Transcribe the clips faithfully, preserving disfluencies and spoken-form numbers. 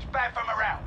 back from around.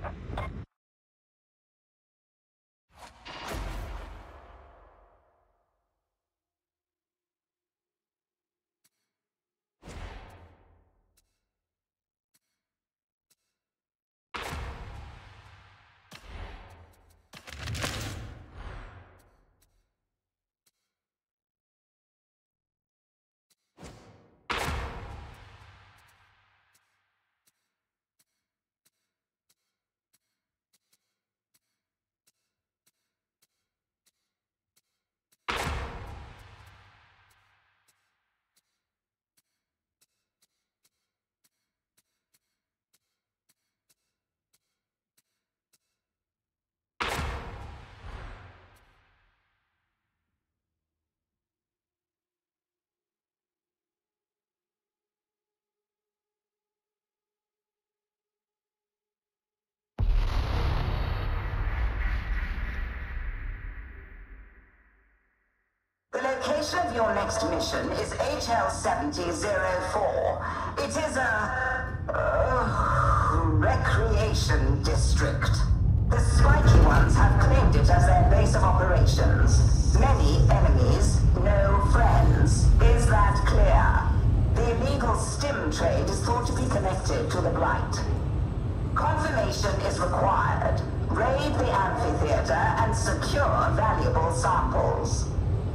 The location of your next mission is H L seventy oh four. It is a... Uh, recreation district. The spiky ones have claimed it as their base of operations. Many enemies, no friends. Is that clear? The illegal stim trade is thought to be connected to the Blight. Confirmation is required. Raid the amphitheater and secure valuable samples.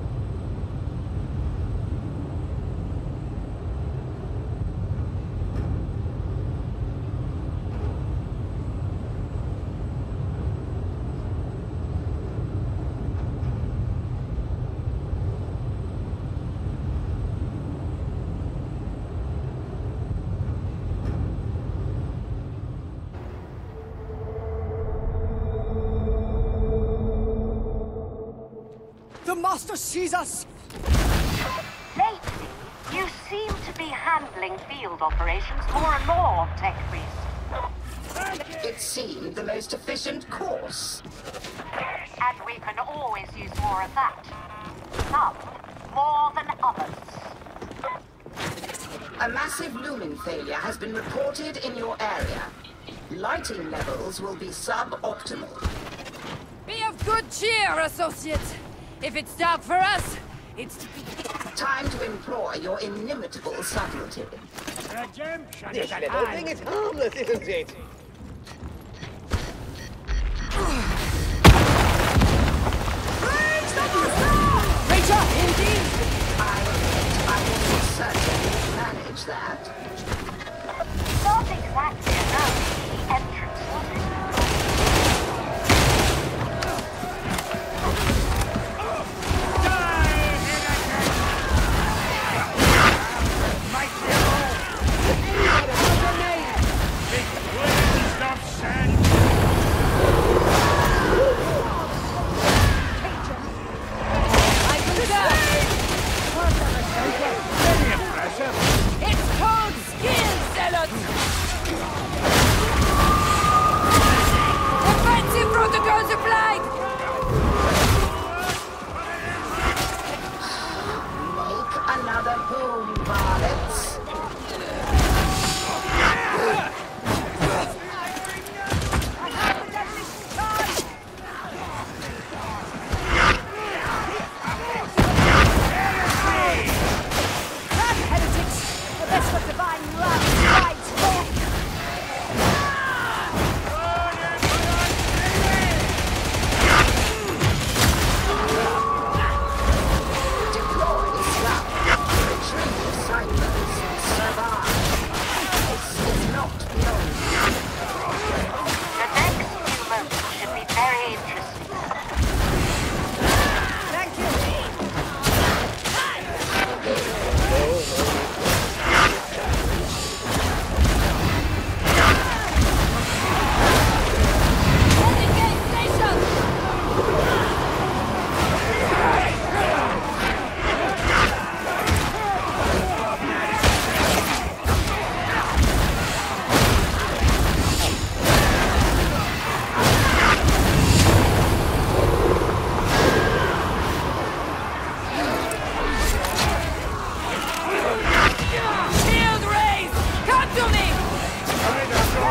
The Master sees us! Lately, you seem to be handling field operations more and more, Tech Priest. It seemed the most efficient course. And we can always use more of that. Some more than others. A massive lumen failure has been reported in your area. Lighting levels will be suboptimal. Be of good cheer, associates! If it's dark for us, it's... Time to employ your inimitable subtlety. Redemption this little thing is harmless, isn't it? Praise the Master! Rachel, indeed! I admit I will certainly manage that. Not exactly enough. The entrance was it? It's called skill, zealots!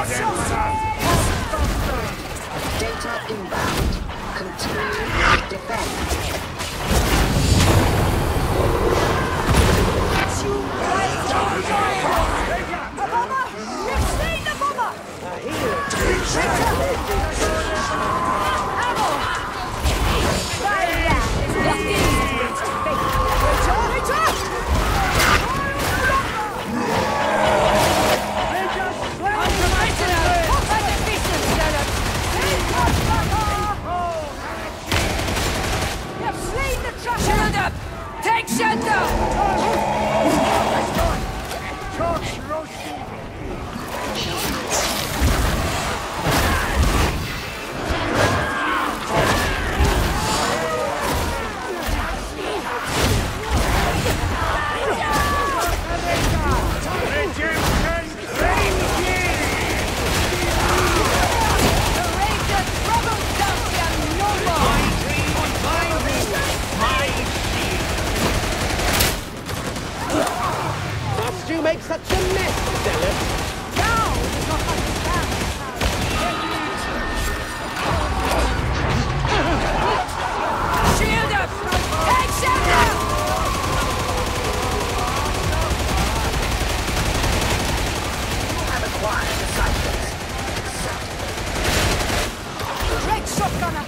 Data inbound. Continue. Defend. Shield up! Take shelter! Must you make such a mess, Zealot? Shield up! Take shelter! Have acquired the cycles. Great shotgunner!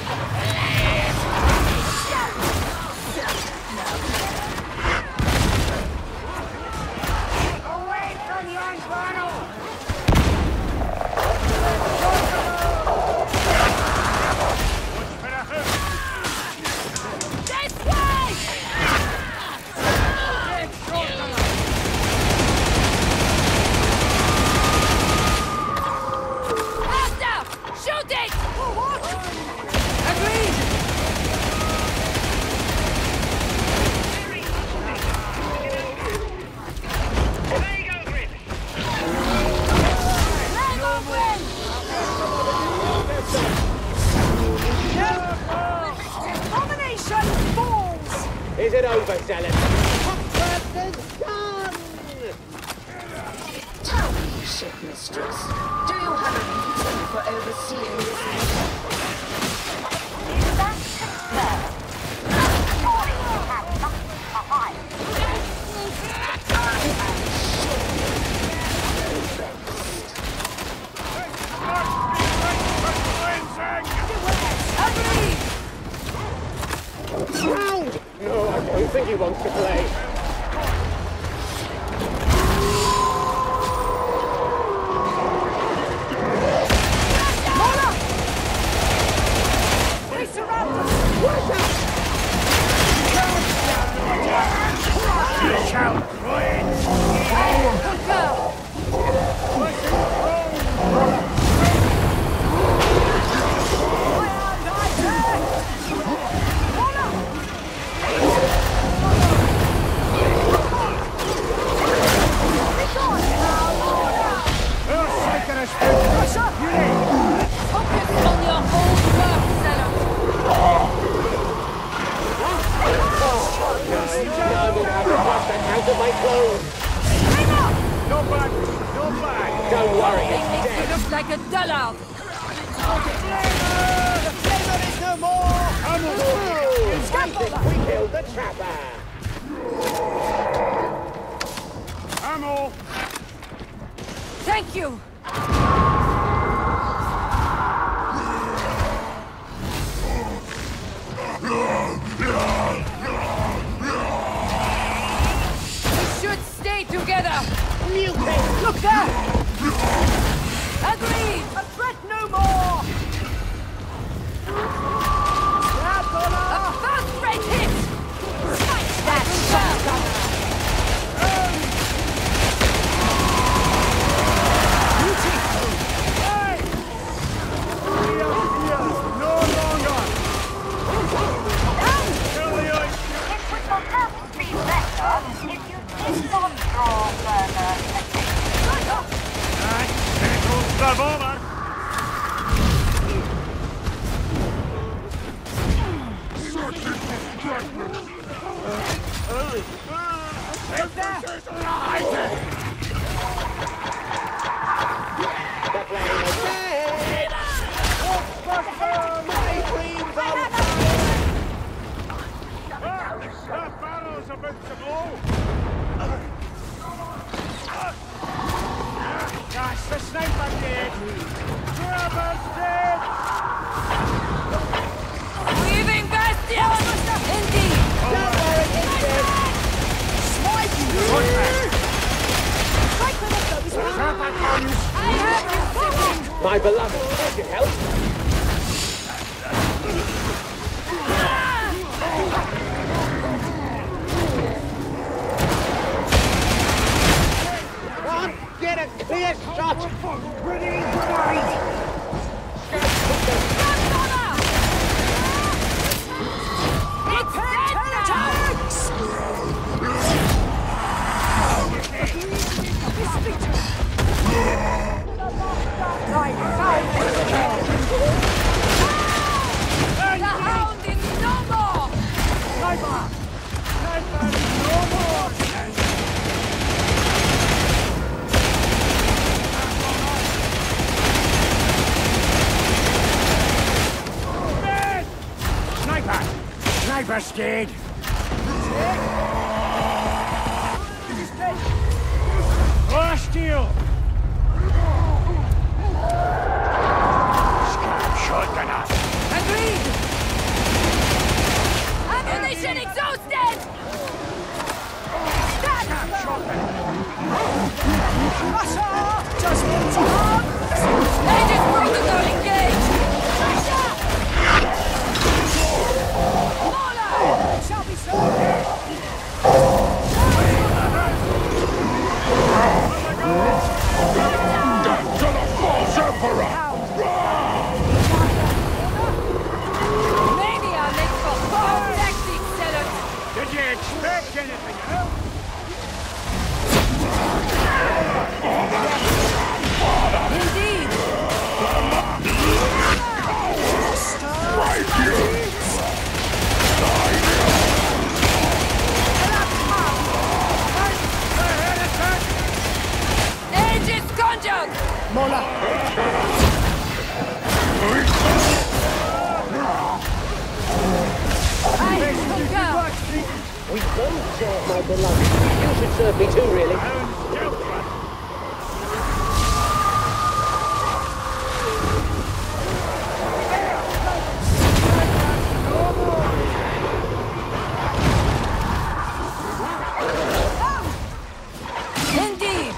Away from your funnel! This way! Faster! Shoot it! Agreed! Lego win! Domination falls! Is it over, Zealot? Comfort's done! Tell me, ship mistress, do you have a reason for overseeing this mission? Is that confirmed? Surely you have nothing to hide. I am Agreed! Round! No, I don't think he wants to play. They surround us! Watch out! Good girl! Focus on your own work, Zealot! Now I'm going to have to wash that out of my clothes. No bad! No bad! Don't worry, It it's makes you dead. look like a dullard! The flavor is no more! Oh, I think we killed the trapper. Ammo! Thank you! We should stay together! Mutate! Look there! Agreed! A threat no more! A first-rate hit! Smash that shotgun! No longer! It would perhaps be better if you did not draw further attention. The plane Weaving Bastion! Indeed! Don't worry, Instead. I have you, sibling! My beloved, can't you help? Can't get a clear shot. Ready to ride. It's dead now! The hound is no more! Sniper! Sniper is no more! Dead! Sniper! Sniper scared! Blast you! Scab shotgunner! Agreed! Ammunition exhausted! Aegis protocol engaged! Mola! Shall be Death to the false emperor! Mania makes for poor tactics, Zealot! Did you expect anything else? Indeed! Aegis conjured! I concur! We don't share, my beloved. You should serve me too, really. Indeed!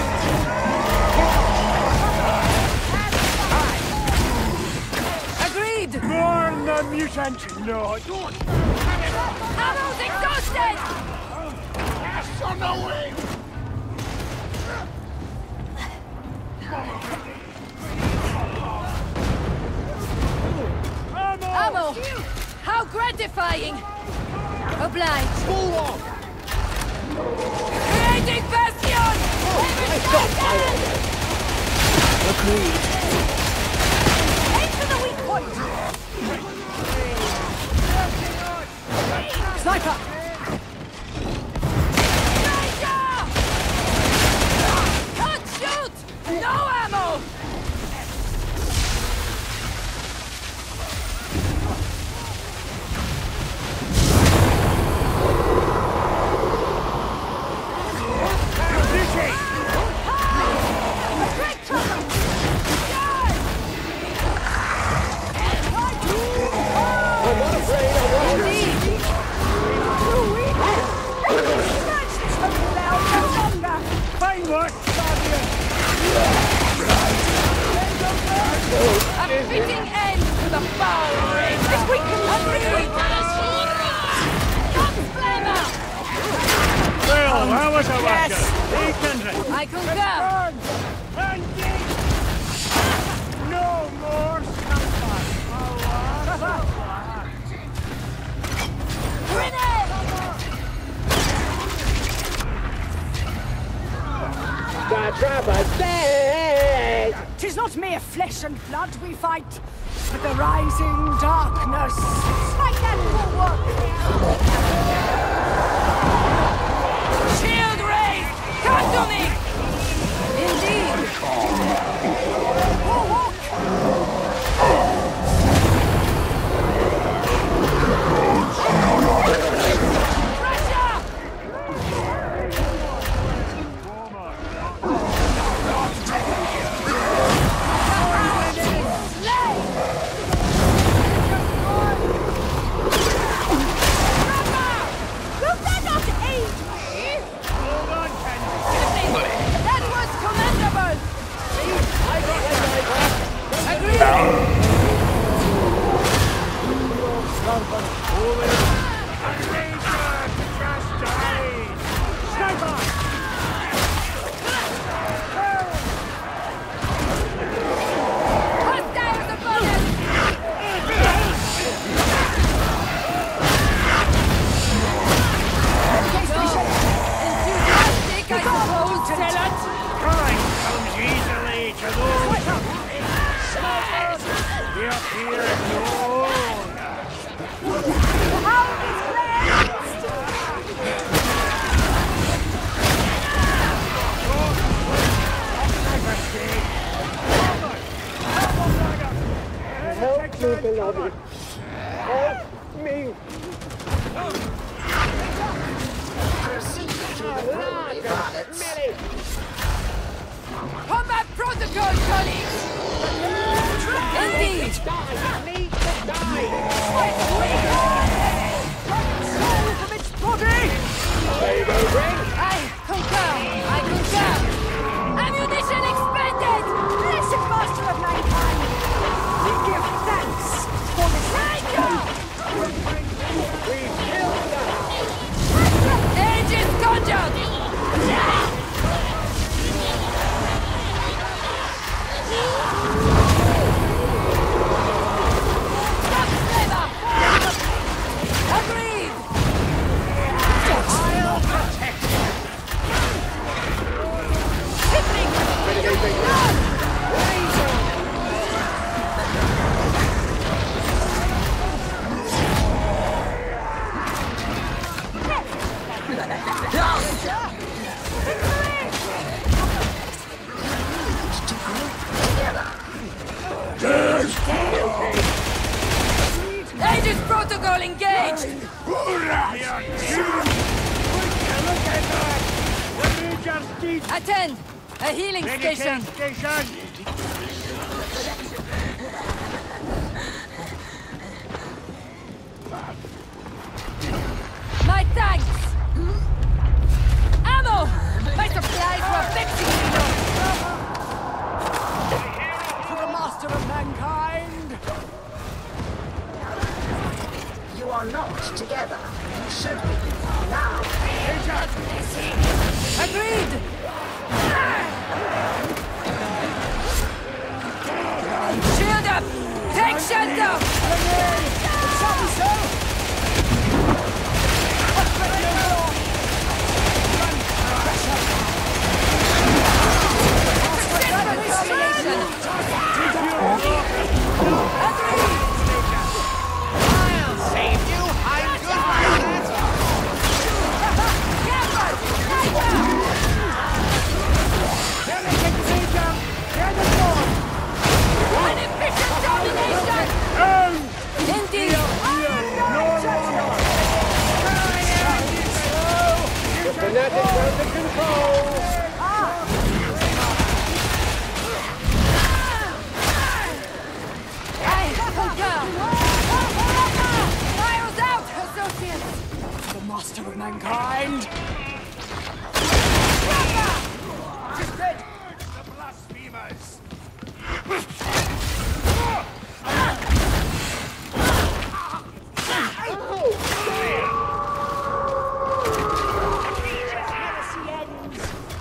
Agreed! Burn the mutant! No, don't! Ammo's exhausted! Yes, on the way! Ammo! How gratifying! Obliged! Bulwark! Creating bastion! Agreed. Aim for the weak point! Sniper! Sniper! Can't shoot! No ammo! I'm not afraid, I'm not afraid. Fine work, Guardian! A fitting end to the foul reign! If we can agree! Gunsflamer! Well, how was our yes. Hey, Kendrick! I concur! Engage! No more Grenade! The trapper's dead! Tis not mere flesh and blood we fight, but the rising darkness. Strike that bulwark! Shield raised! Come to me! Indeed! Pressure! me, beloved. Help me. Proceed to the brewery, varlets. Combat protocol, colleagues! Indeed! Die! Need to die! Soul from its body! Rainbow ring! I concur! I concur! Ammunition expended! Blessed master of mankind! We give thanks for this Ranger! We killed them! Age is conjured! Agreed! I'll protect you. Aegis protocol engaged! We are doomed. Look at that. The Major's deed. Attend! A healing station! Station. My tanks! Ammo! My supplies were fixing me! to the master of mankind! You are not together. You should be. Now. Agreed! Shield up! Take shelter! Save you. I'm good at An efficient domination! Indeed! The fanatics are under control! I concur! Fire's out, associates! The master of mankind! the blasphemers. Heresy ends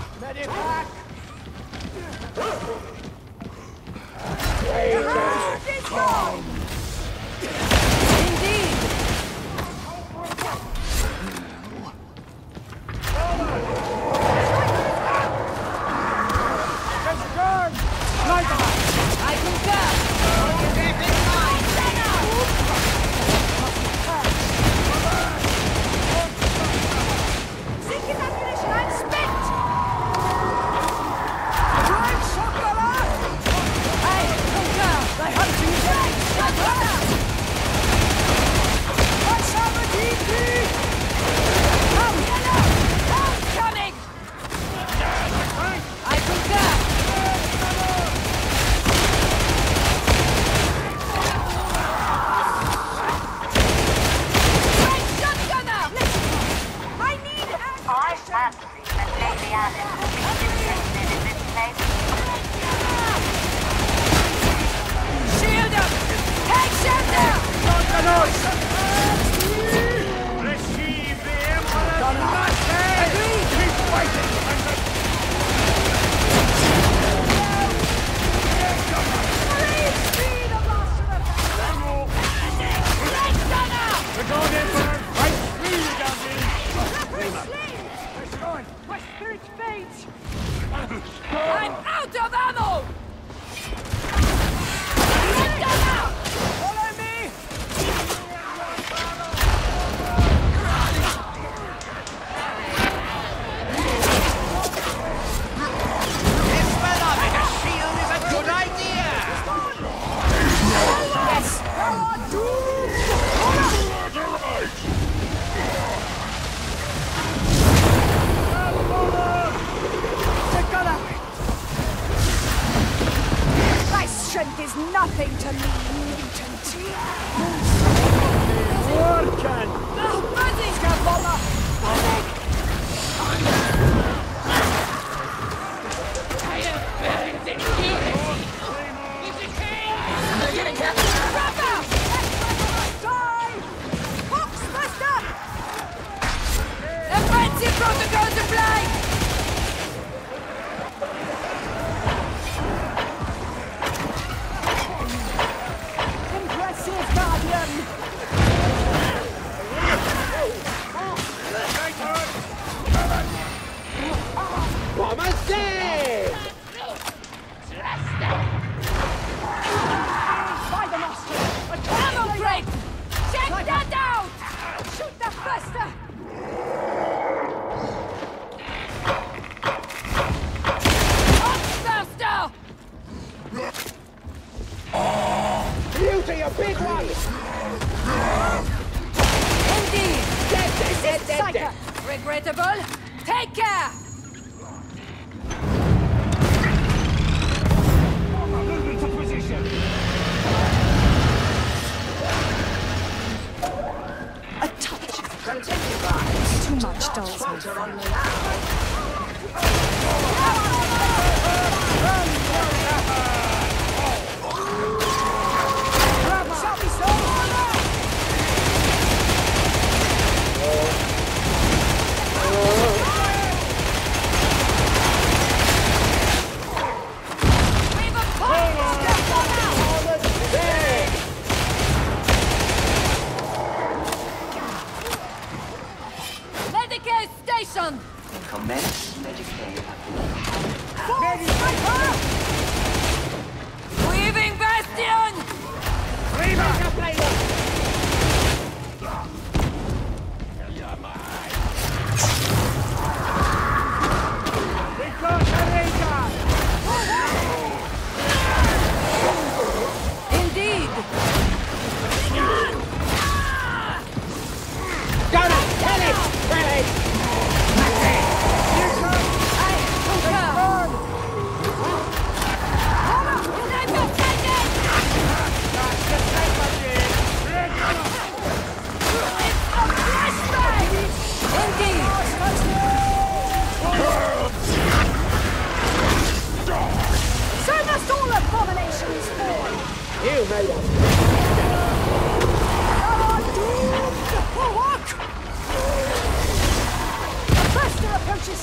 Ancient is nothing to me, mutant. Worken! Oh, Buzzy! Scabomber! Offensive protocols applied! Impressive, Guardian! Come and say! By the nostril! A Ammo break! Check that out! Shoot the faster! Faster! Beauty, you big one! Indeed! Dead, dead, dead, dead, Psycho! dead! Regrettable? Take care! Move into position! A touch. Continue, guys. Too much dulls me. Trotter on me now. Shall we so? We've a point! Step on out! Medicaid station! Commence Medicaid. Weaving bastion! Indeed! Got it! Kill it! Kill it! I concur! Sniper sighted! It's a flashbang! Indeed! So must all abominations fall! You made us. Are doomed for what? The faster approaches!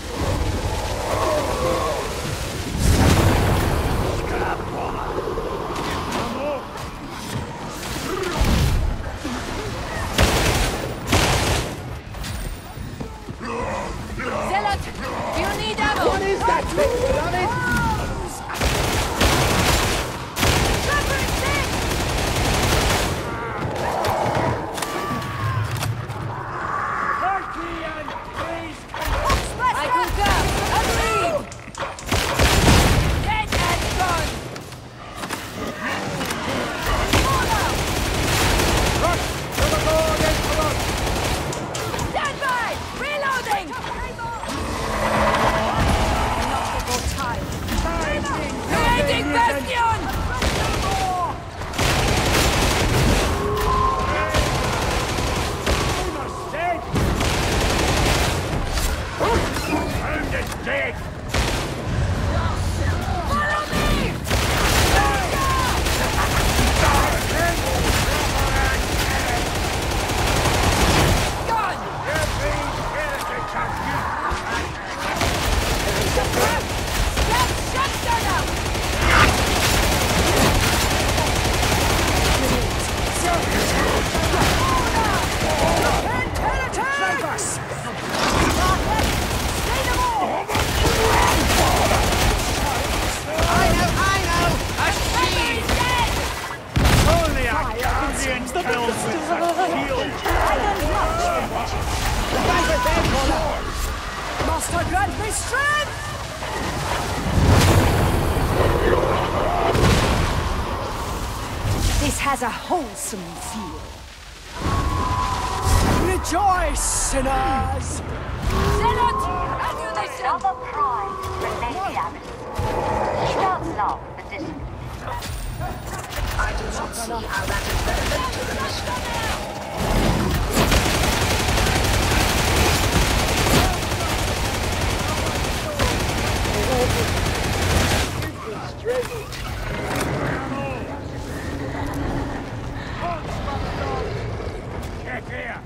Zealot, do you need ammo? What is that thing, beloved? Trevor is dead! I concur! Agreed! Dead and gone! Stand by! Reloading! Creating bastion! Dead! Follow me! Gone! Let's shut that up! I know, I know! A sheep! Dead! Only a guardian kills with such shield! The Viper's dead, Connor! Master, grant me strength! This has a wholesome feel. Rejoice, sinners! Zealot! Ammunition! Another prize for Lady Alice. She does love the discipline. I do not see how that is relevant to the Get here!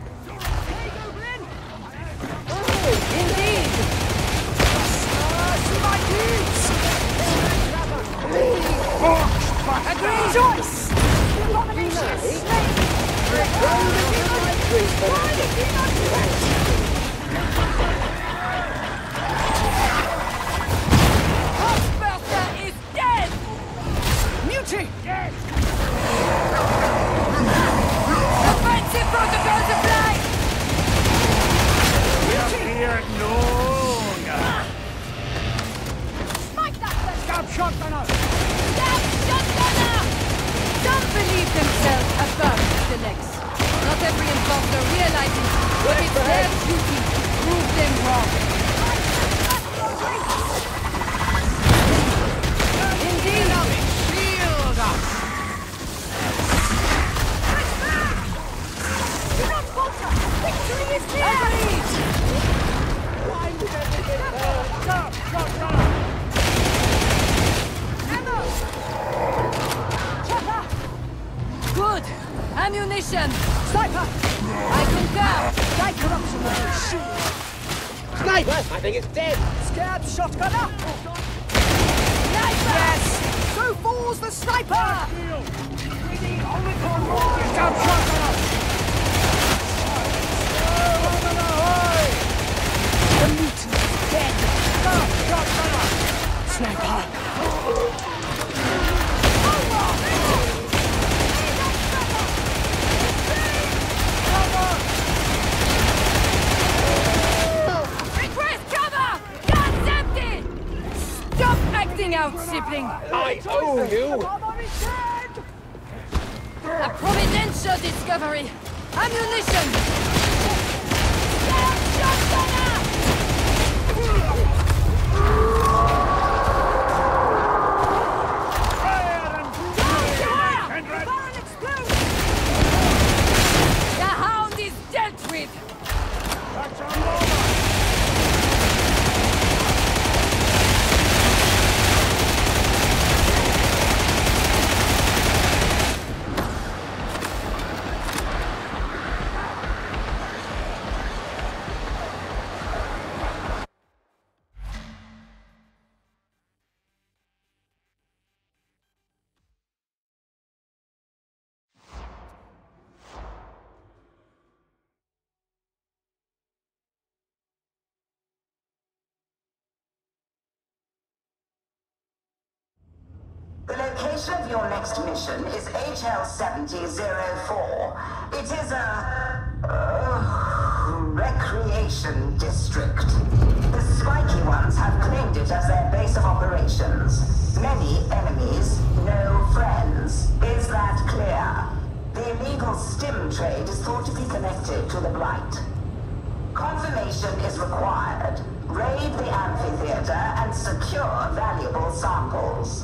Indeed! Agreed! Choice! Hofsperta is dead! Mutiny! Yes! Offensive protocols apply! We are here no longer! Smite that place! Stop shotgunner! Stop shotgunner! Some believe themselves above the next. Not every imposter realizes that it's their duty to prove them wrong. Indeed! Shield us! Do not falter! Victory is near! Agreed! Stop shotgunner! Ammo! Chopper! Good! Ammunition! Sniper! I concur! Die corruption with your shield! Sniper! I think it's dead. Scared shotgunner! Sniper! Yes! So falls the sniper! Shield! We need only to Stop shotgunner! The mutant is dead! Stop shotgunner! Sniper! Request cover! Guns empty! Stop acting out, sibling! I owe you. Armor is dead! A providential discovery! Ammunition! Stop shotgunner! Fire and Fire! Fire and explode! The hound is dealt with! Touch on over! The location of your next mission is H L seventy oh four. It is a... Uh, recreation district. The spiky ones have claimed it as their base of operations. Many enemies, no friends. Is that clear? The illegal stim trade is thought to be connected to the Blight. Confirmation is required. Raid the amphitheater and secure valuable samples.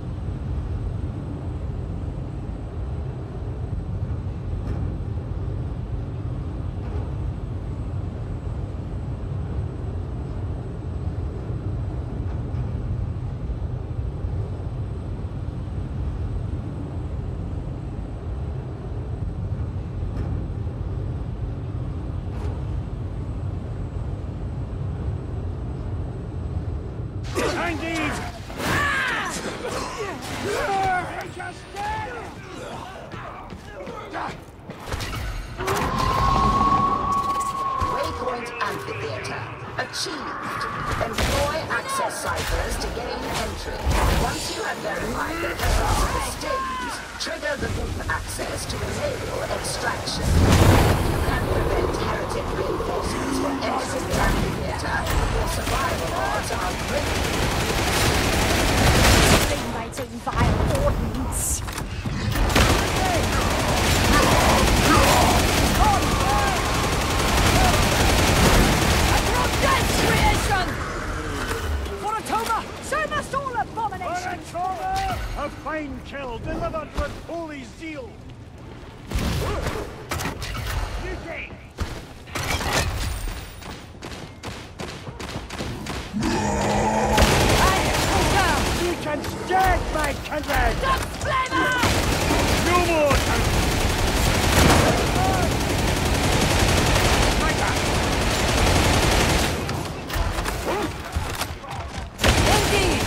Indeed! Waypoint Amphitheater. Achieved. Employ access ciphers to gain entry. Once you have verified the presence of the stage, trigger the loop access to enable extraction. If you can prevent heretic reinforcements from entering the amphitheater, your survival odds are greatly Eliminating vile ordnance! Creation! For Atoma, so must all abominations! Of fine kill delivered with holy zeal. You take. You can stand, my kindred! Stop flavor! No more time! Like that! Indeed!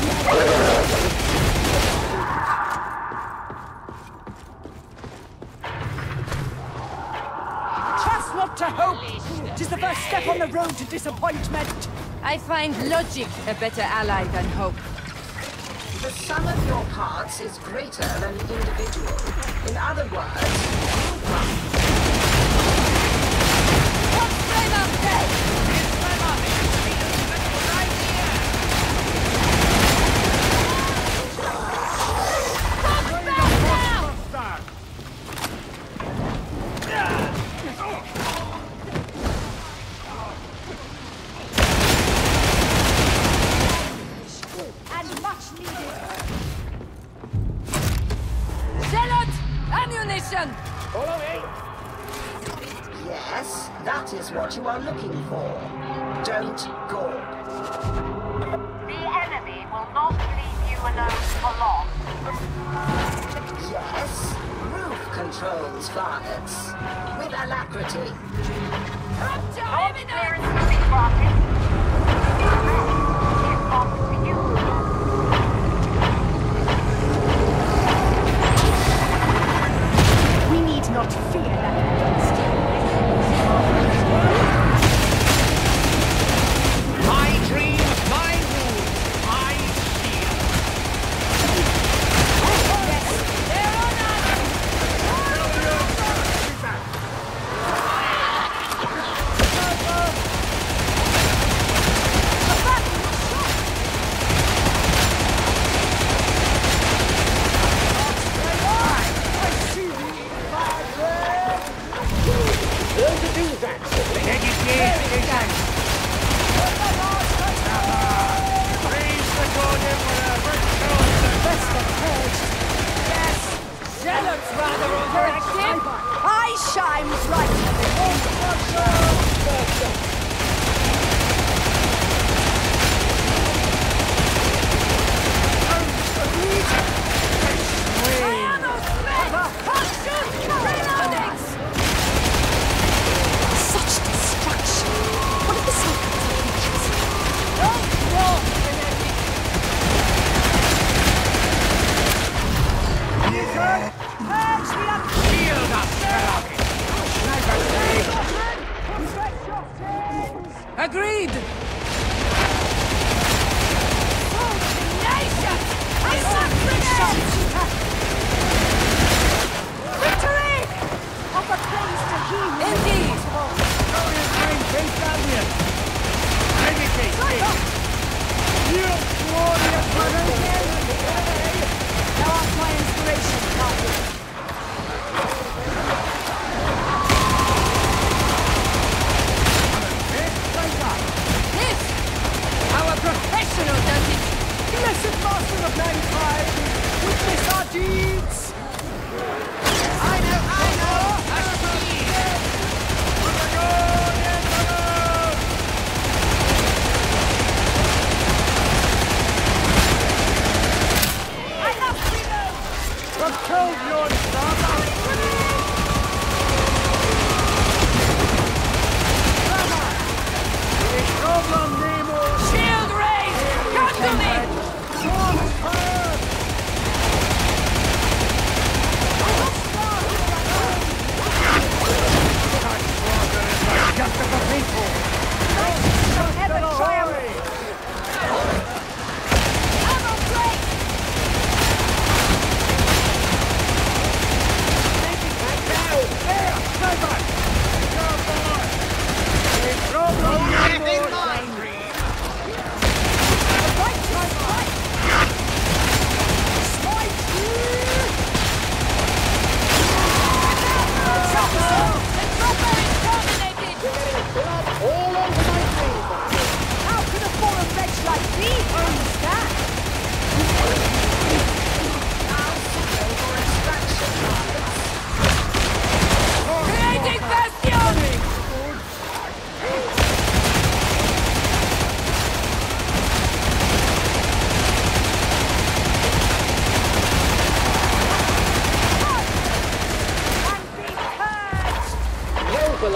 Trust not to hope. It is the first step on the road to disappointment. I find logic a better ally than hope. The sum of your parts is greater than the individual. In other words, you run. What flavor dead? It's my mommy. Right here. Fuck back now! Start! And much needed. Zealot! Ammunition! Follow me. Yes, that is what you are looking for. Don't gawk. The enemy will not leave you alone for long. Yes, roof controls varlets. With alacrity. Capture All evidence! clearance will be granted. The rest is up to you. We need not fear that beast. My dream, my rule. I shield. They're on us! Learn to do that. Take it, yes, praise the God Emperor! Best encouraged. Yes! Zealot's rather overactive! I shines right. My ammo's spent! Can't shoot! Reloading! Such destruction. What are the circumstances? Don't walk, enemy! Purge the un- Shield us, Ferrari. Confess your sins. Agreed! So tenacious! I succeeded! Victory! Offer praise to He who is Indeed! impossible. Thou art my inspiration, Father. This! Our professional does it! Blessed Master of mankind, witness our deeds. I know, I know! A shield! I love freedom. Control your stop! Problem, Nemo! Shield raised! Come to me! Just the people! Ever triumph. Ammo break!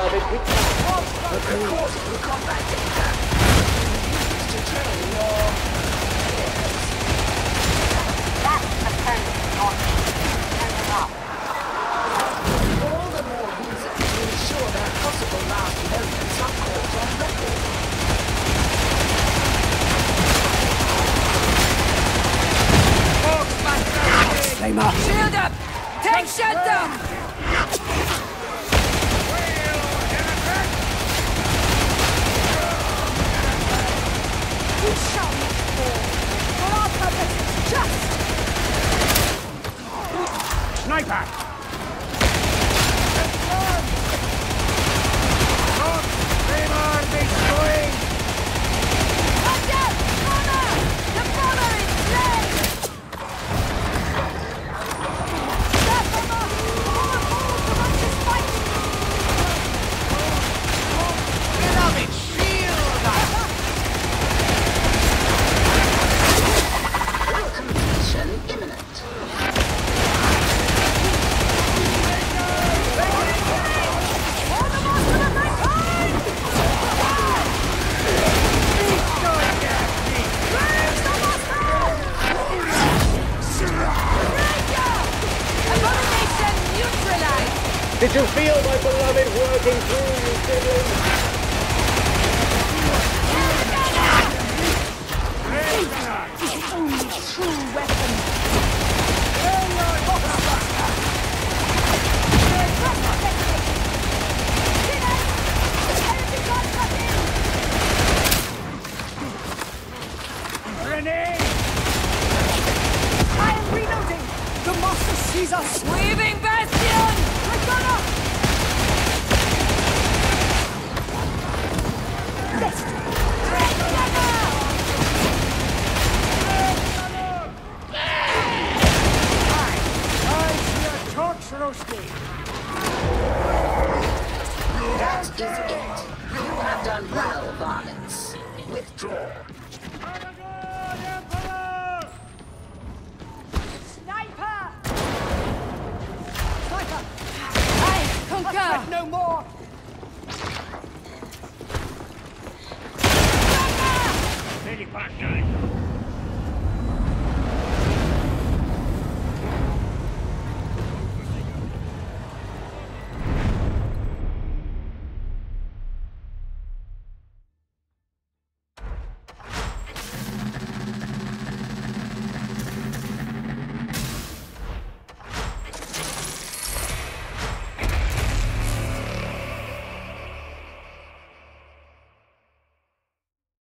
beloved return. The cause of the combat data. To train your... That's the code for turn it off. All the more reason to ensure their possible last moments are caught on record. Shield up! Take shelter! We shall not fall, for our purpose is just. Sniper! Look! They are destroying! Watch out! Fauna! The fauna is slain! Beloved, shield us! Completion imminent. Abomination neutralized! Did you feel my beloved working through you, siblings? The only true weapon. Grenade! I am reloading. The master sees us. Weaving bastion! Destiny.